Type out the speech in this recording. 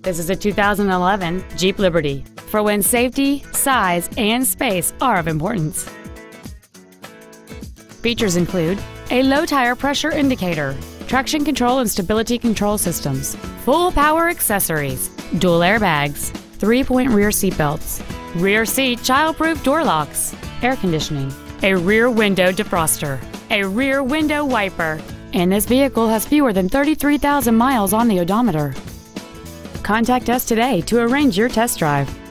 This is a 2011 Jeep Liberty for when safety, size, and space are of importance. Features include a low tire pressure indicator, traction control and stability control systems, full power accessories, dual airbags, 3-point rear seat belts, rear seat child-proof door locks, air conditioning, a rear window defroster, a rear window wiper, and this vehicle has fewer than 33,000 miles on the odometer. Contact us today to arrange your test drive.